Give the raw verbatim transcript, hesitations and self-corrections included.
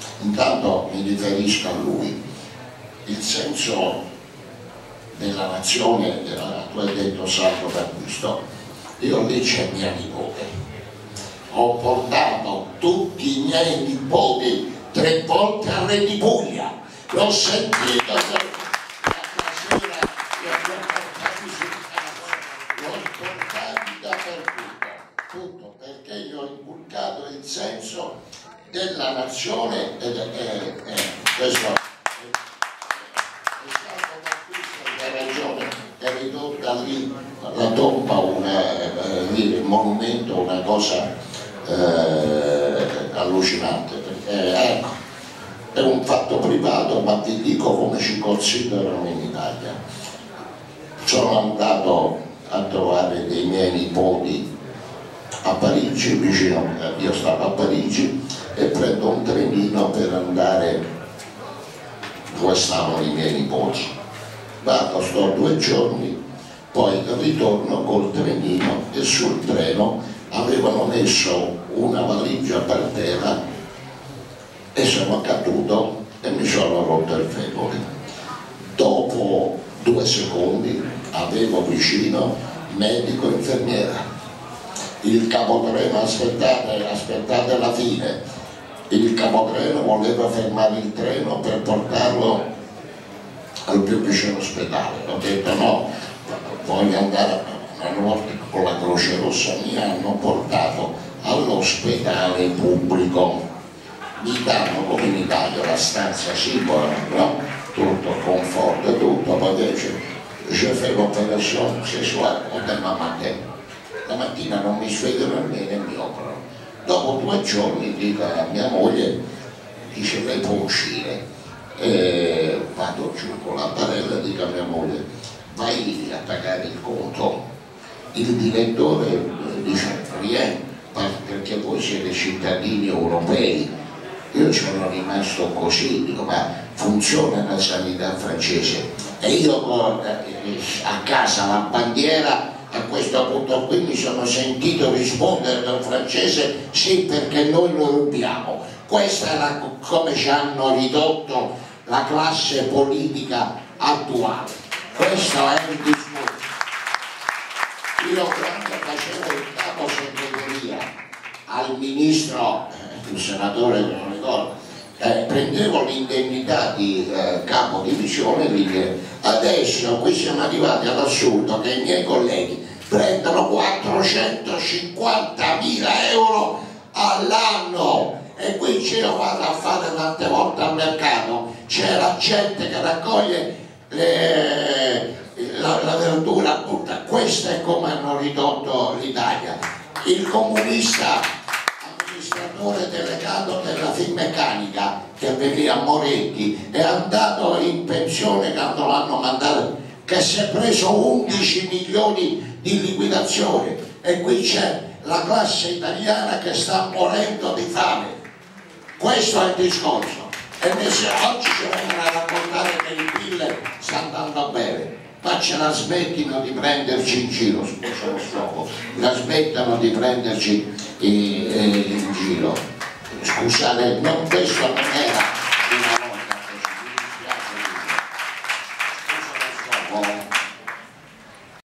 Intanto mi riferisco a lui. Il senso della nazione, tu hai detto sacro d'acquisto, io lì c'è mia nipote, ho portato tutti i miei nipoti tre volte a Re di Puglia, l'ho sentito la sera, li ho portati sul cazzo, li ho portati dappertutto, tutto, perché io ho inculcato il senso della nazione ed è questo è stato d'acquisto, hai ragione, è ridotta lì la tomba, una, eh, lì il monumento, una cosa eh, allucinante, perché ecco, è un fatto privato, ma vi dico come ci considerano in Italia. Sono andato a trovare dei miei nipoti a Parigi, vicino, io stavo a Parigi, e prendo un trenino per andare dove stavano i miei nipoti. Vado, sto due giorni, poi ritorno col trenino e sul treno avevano messo una valigia per terra e sono caduto e mi sono rotto il femore. Dopo due secondi avevo vicino medico e infermiera. Il capotreno, aspettate, aspettate la fine, il capotreno voleva fermare il treno per portarlo al più vicino ospedale. Ho detto no, voglio andare. Una volta con la Croce Rossa mi hanno portato all'ospedale pubblico, mi danno come in Italia la stanza sicura, no? Tutto conforto, tutto, poi dice je fais l'opération ce soir, demain matin. La mattina non mi sveglio nemmeno e mi operano. Dopo due giorni dico a mia moglie, dice lei può uscire, e vado giù con la barella e dico a mia moglie vai a pagare il conto. Il direttore dice rien, perché voi siete cittadini europei. Io sono rimasto così, dico ma funziona la sanità francese, e io a casa la bandiera. A questo punto qui mi sono sentito rispondere da un francese sì, perché noi lo rubiamo. Questa è la, come ci hanno ridotto la classe politica attuale. Questo è il discorso. Io quando facevo il capo segreteria al ministro, il senatore non lo ricordo, eh, prendevo l'indennità di eh, capo divisione, adesso qui siamo arrivati all'assurdo che i miei colleghi prendono quattrocentocinquantamila euro all'anno, e qui io vado a fare tante volte al mercato, c'è la gente che raccoglie le, la, la verdura brutta. Questo è come hanno ridotto l'Italia. Il comunista amministratore delegato della Finmeccanica che veniva a Moretti è andato in pensione quando l'hanno mandato, che si è preso undici milioni di liquidazione, e qui c'è la classe italiana che sta morendo di fame. Questo è il discorso, e oggi ci vengono a raccontare che il P I L sta andando bene, ma ce la smettino di prenderci in giro, scusa lo scopo, la smettano di prenderci in, in giro. Scusate, non, questo non era